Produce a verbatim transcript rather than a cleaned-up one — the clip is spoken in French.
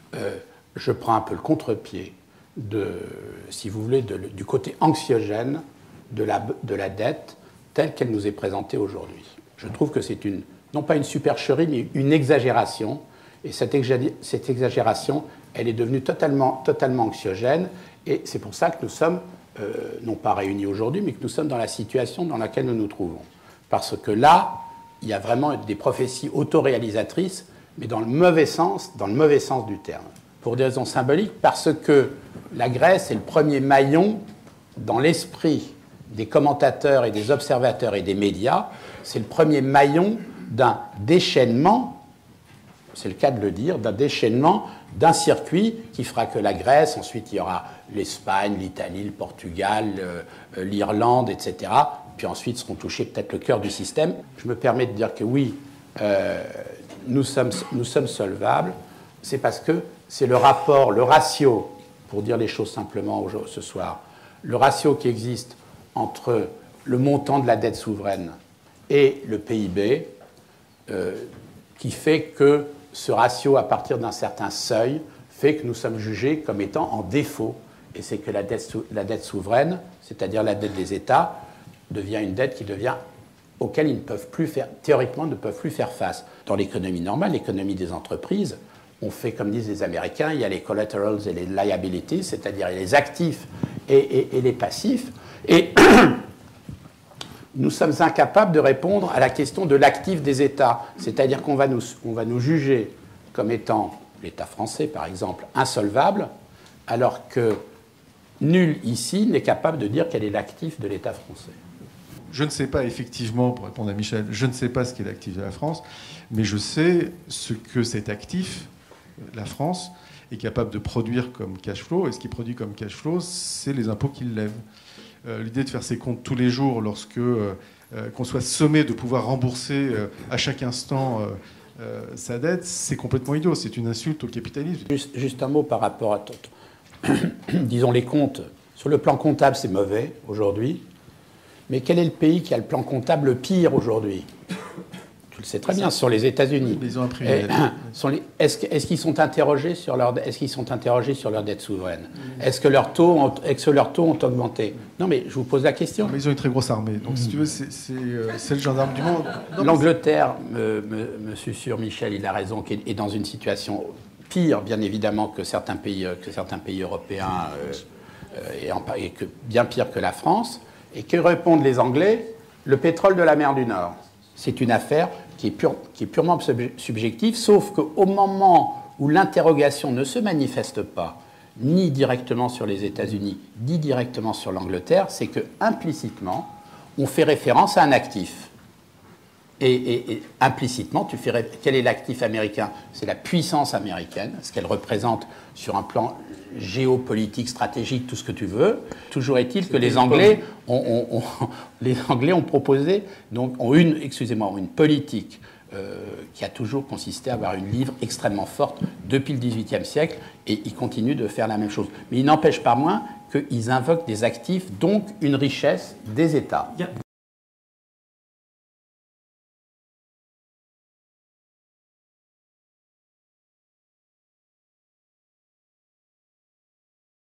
euh, je prends un peu le contre-pied de, si vous voulez, de, du côté anxiogène de la, de la dette telle qu'elle nous est présentée aujourd'hui. Je trouve que c'est une, non pas une supercherie, mais une exagération. Et cette, exagé, cette exagération, elle est devenue totalement, totalement anxiogène. Et c'est pour ça que nous sommes, euh, non pas réunis aujourd'hui, mais que nous sommes dans la situation dans laquelle nous nous trouvons. Parce que là, il y a vraiment des prophéties autoréalisatrices, mais dans le mauvais sens, dans le mauvais sens du terme. Pour des raisons symboliques, parce que la Grèce est le premier maillon dans l'esprit des commentateurs et des observateurs et des médias, c'est le premier maillon d'un déchaînement, c'est le cas de le dire, d'un déchaînement, d'un circuit qui fera que la Grèce, ensuite il y aura l'Espagne, l'Italie, le Portugal, euh, l'Irlande, et cetera. Puis ensuite seront touchés peut-être le cœur du système. Je me permets de dire que oui, euh, nous, sommes, nous sommes solvables, c'est parce que c'est le rapport, le ratio, pour dire les choses simplement ce soir, le ratio qui existe entre le montant de la dette souveraine et le P I B, euh, qui fait que ce ratio, à partir d'un certain seuil, fait que nous sommes jugés comme étant en défaut. Et c'est que la dette, la dette souveraine, c'est-à-dire la dette des États, devient une dette qui devient, auquel ils ne peuvent plus faire, théoriquement, ne peuvent plus faire face. Dans l'économie normale, l'économie des entreprises, on fait, comme disent les Américains, il y a les collaterals et les liabilities, c'est-à-dire les actifs et, et, et les passifs. Et nous sommes incapables de répondre à la question de l'actif des États. C'est-à-dire qu'on va nous, on va nous juger comme étant, l'État français par exemple, insolvable, alors que nul ici n'est capable de dire quel est l'actif de l'État français. Je ne sais pas effectivement, pour répondre à Michel, je ne sais pas ce qu'est l'actif de la France, mais je sais ce que cet actif, la France, est capable de produire comme cash flow. Et ce qui produit comme cash flow, c'est les impôts qu'il lève. Euh, l'idée de faire ses comptes tous les jours, lorsque euh, euh, qu'on soit sommé de pouvoir rembourser euh, à chaque instant euh, euh, sa dette, c'est complètement idiot. C'est une insulte au capitalisme. Juste, juste un mot par rapport à ton... disons les comptes. Sur le plan comptable, c'est mauvais aujourd'hui. Mais quel est le pays qui a le plan comptable le pire aujourd'hui? Tu le sais très bien, ce sont les États-Unis. Ils ont un privilège. Est-ce est qu'ils sont interrogés sur leur, est-ce qu'ils sont interrogés sur leur dette souveraine? Est-ce que leurs taux ont, est-ce que leurs taux ont augmenté? Non, mais je vous pose la question. Non, mais ils ont une très grosse armée. Donc, si tu veux, c'est, c'est, c'est le gendarme du monde. L'Angleterre, me, me, me susurre Michel, il a raison, est dans une situation pire, bien évidemment, que certains pays, que certains pays européens, euh, et, en, et que, bien pire que la France. Et que répondent les Anglais? Le pétrole de la mer du Nord. C'est une affaire qui est, pure, qui est purement subjective, sauf qu'au moment où l'interrogation ne se manifeste pas, ni directement sur les États-Unis, ni directement sur l'Angleterre, c'est que implicitement, on fait référence à un actif. Et, et, et implicitement, tu fais ré... quel est l'actif américain? C'est la puissance américaine, ce qu'elle représente sur un plan géopolitique, stratégique, tout ce que tu veux. Toujours est-il que les Anglais ont, ont, ont, les Anglais ont proposé, donc, ont une, excusez-moi, ont une politique euh, qui a toujours consisté à avoir une livre extrêmement forte depuis le dix-huitième siècle, et ils continuent de faire la même chose. Mais il n'empêche pas moins qu'ils invoquent des actifs, donc une richesse des États.